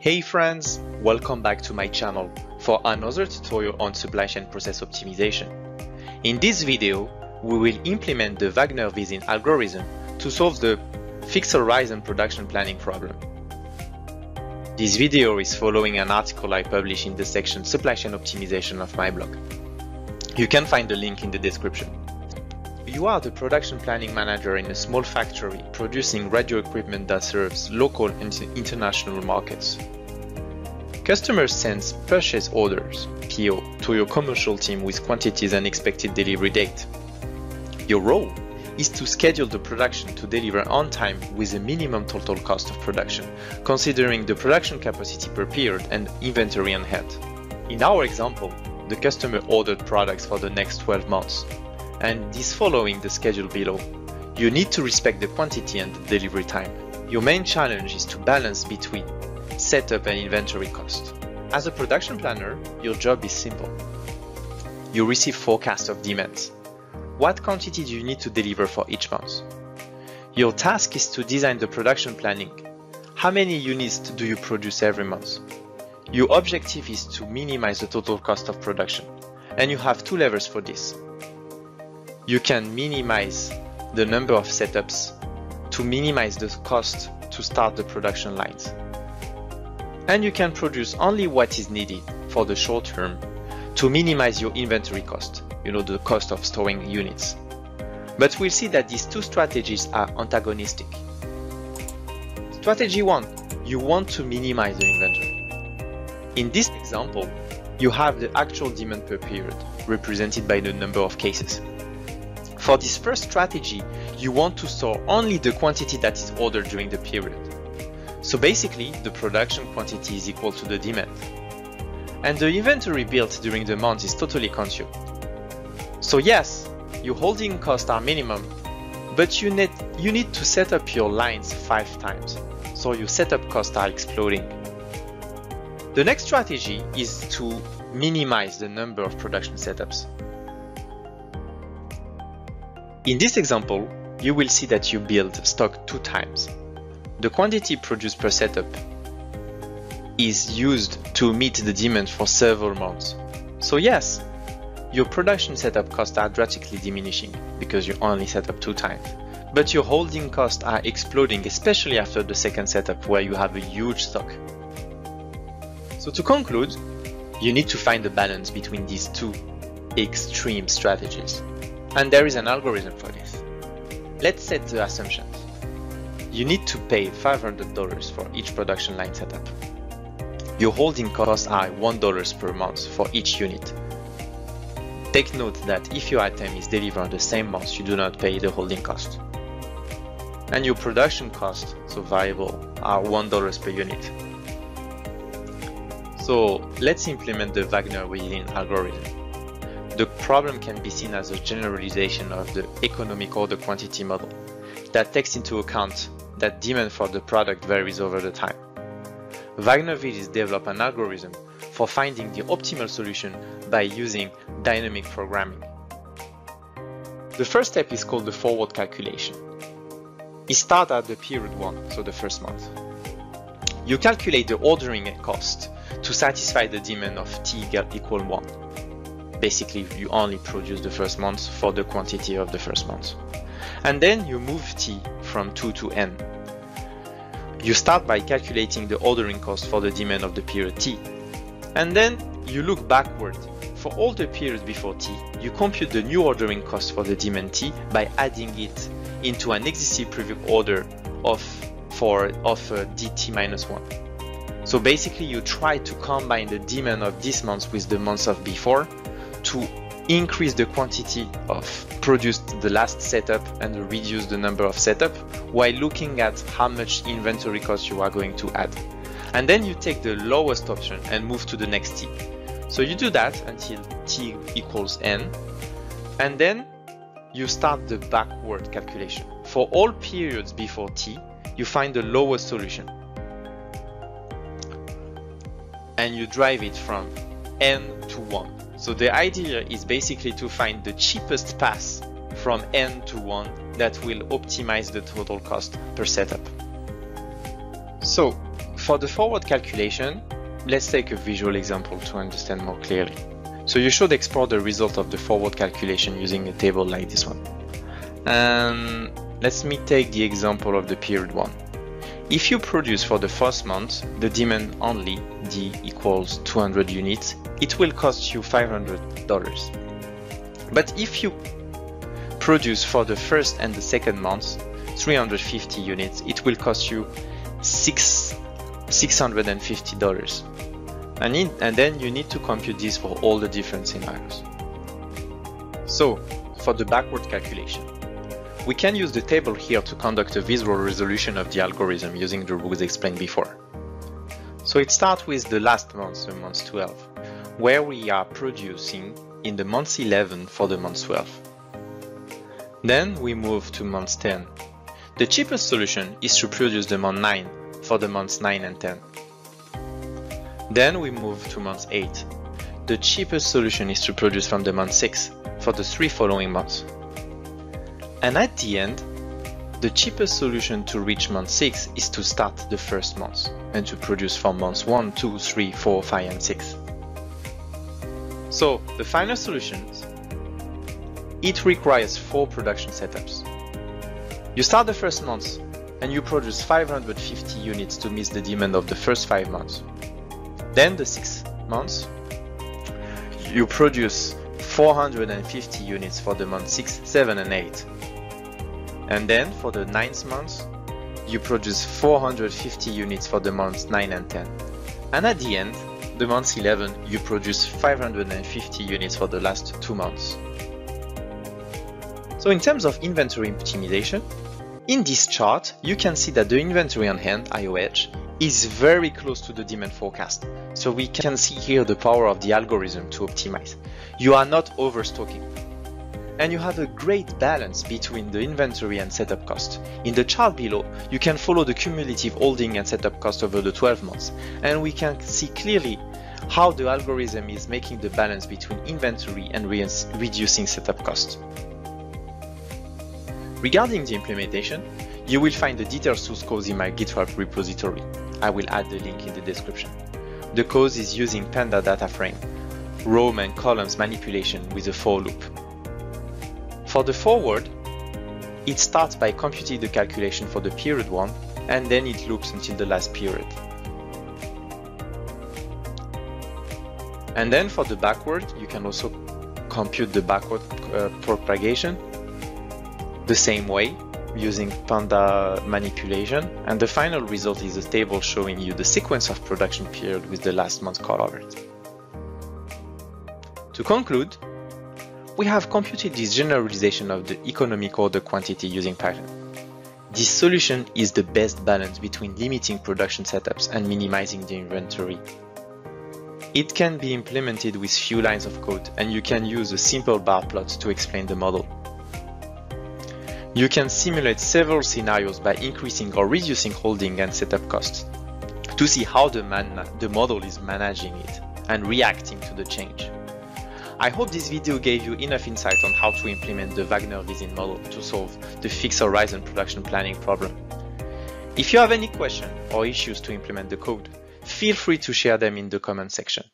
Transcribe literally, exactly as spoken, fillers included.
Hey friends, welcome back to my channel for another tutorial on supply chain process optimization. In this video, we will implement the Wagner-Whitin algorithm to solve the fixed horizon production planning problem. This video is following an article I published in the section Supply Chain Optimization of my blog. You can find the link in the description. You are the production planning manager in a small factory producing radio equipment that serves local and international markets. Customers send purchase orders, P O, to your commercial team with quantities and expected delivery date. Your role is to schedule the production to deliver on time with a minimum total cost of production, considering the production capacity per period and inventory on hand. In our example, the customer ordered products for the next twelve months, and is following the schedule below. You need to respect the quantity and the delivery time. Your main challenge is to balance between setup and inventory cost. As a production planner, your job is simple. You receive forecasts of demands. What quantity do you need to deliver for each month? Your task is to design the production planning. How many units do you produce every month? Your objective is to minimize the total cost of production, and you have two levers for this. You can minimize the number of setups to minimize the cost to start the production lines. And you can produce only what is needed for the short term to minimize your inventory cost, you know, the cost of storing units. But we'll see that these two strategies are antagonistic. Strategy one, you want to minimize the inventory. In this example, you have the actual demand per period, represented by the number of cases. For this first strategy, you want to store only the quantity that is ordered during the period. So basically, the production quantity is equal to the demand. And the inventory built during the month is totally consumed. So yes, your holding costs are minimum, but you need, you need to set up your lines five times. So your setup costs are exploding. The next strategy is to minimize the number of production setups. In this example, you will see that you build stock two times. The quantity produced per setup is used to meet the demand for several months. So yes, your production setup costs are drastically diminishing because you only set up two times. But your holding costs are exploding, especially after the second setup where you have a huge stock. So to conclude, you need to find a balance between these two extreme strategies. And there is an algorithm for this. Let's set the assumptions. You need to pay five hundred dollars for each production line setup. Your holding costs are one dollar per month for each unit. Take note that if your item is delivered on the same month, you do not pay the holding cost. And your production costs, so variable, are one dollar per unit. So let's implement the Wagner-Whitin algorithm. The problem can be seen as a generalization of the economic order quantity model that takes into account that demand for the product varies over the time. Wagner-Whitin developed an algorithm for finding the optimal solution by using dynamic programming. The first step is called the forward calculation. It starts at the period one, so the first month. You calculate the ordering cost to satisfy the demand of T equal one. Basically, you only produce the first month for the quantity of the first month. And then you move T from two to N. You start by calculating the ordering cost for the demand of the period T. And then you look backward. For all the periods before T, you compute the new ordering cost for the demand T by adding it into an existing previous order of, for, of uh, D T minus one. So basically, you try to combine the demand of this month with the months of before to increase the quantity of produced the last setup and reduce the number of setup while looking at how much inventory cost you are going to add. And then you take the lowest option and move to the next T. So you do that until T equals N, and then you start the backward calculation. For all periods before T, you find the lowest solution. And you drive it from N to one. So the idea is basically to find the cheapest path from N to one that will optimize the total cost per setup. So For the forward calculation, let's take a visual example to understand more clearly. So you should export the result of the forward calculation using a table like this one. And let me take the example of the period one. If you produce for the first month the demand only, D equals two hundred units, it will cost you five hundred dollars. But if you produce for the first and the second month three hundred fifty units, it will cost you six hundred fifty dollars. And, in, and then you need to compute this for all the different scenarios. So, for the backward calculation, we can use the table here to conduct a visual resolution of the algorithm using the rules explained before. So it starts with the last month, so month twelve, where we are producing in the month eleven for the month twelve. Then we move to month ten. The cheapest solution is to produce the month nine for the months nine and ten. Then we move to month eight. The cheapest solution is to produce from the month six for the three following months. And at the end, the cheapest solution to reach month six is to start the first month and to produce from months one, two, three, four, five, and six. So the final solution, it requires four production setups. You start the first month and you produce five hundred fifty units to meet the demand of the first five months. Then the sixth month, you produce four hundred fifty units for the month six, seven, and eight. And then for the ninth month, you produce four hundred fifty units for the months nine and ten. And at the end, the month eleven, you produce five hundred fifty units for the last two months. So in terms of inventory optimization, in this chart, you can see that the inventory on hand, I O H, is very close to the demand forecast. So we can see here the power of the algorithm to optimize. You are not overstocking. And you have a great balance between the inventory and setup cost. In the chart below, you can follow the cumulative holding and setup cost over the twelve months, and we can see clearly how the algorithm is making the balance between inventory and re reducing setup cost. Regarding the implementation, you will find the detailed source code in my GitHub repository. I will add the link in the description. The code is using Panda data frame, row and columns manipulation with a for loop. For the forward, it starts by computing the calculation for the period one, and then it loops until the last period. And then for the backward, you can also compute the backward uh, propagation the same way, using Panda manipulation, and the final result is a table showing you the sequence of production period with the last month covered. To conclude, we have computed this generalization of the economic order quantity using Python. This solution is the best balance between limiting production setups and minimizing the inventory. It can be implemented with few lines of code, and you can use a simple bar plot to explain the model. You can simulate several scenarios by increasing or reducing holding and setup costs to see how the, man the model is managing it and reacting to the change. I hope this video gave you enough insight on how to implement the Wagner-Whitin model to solve the fixed horizon production planning problem. If you have any questions or issues to implement the code, feel free to share them in the comment section.